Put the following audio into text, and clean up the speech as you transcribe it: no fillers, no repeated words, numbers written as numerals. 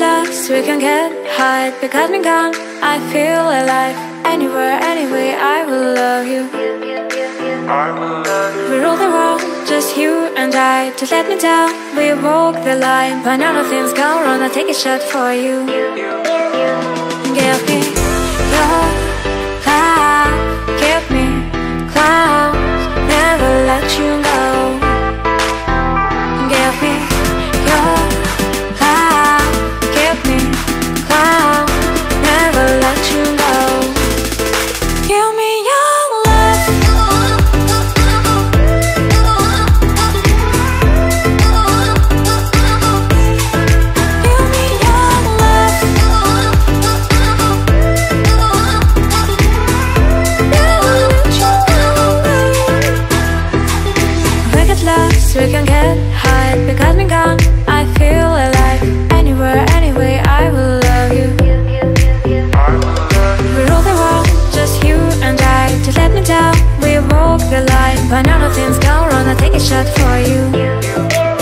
lost, we can get high. Because me gone, I feel alive. Anywhere, anyway, I will love you. We rule the world, just you and I. Just let me down, we walk the line. But now nothing's gone wrong, I'll take a shot for you. Give me your love, give me clouds, never let you go. Give me your love, give me clouds, never let you go. Give me your love. Give me your love. Never let you go. We get lost, we can get high. Because me gone, I feel alive. Anywhere, anyway, I will love you. We rule the world, just you and I. Just let me down, we walk the line. But now nothing's gone wrong, I'll take a shot for you.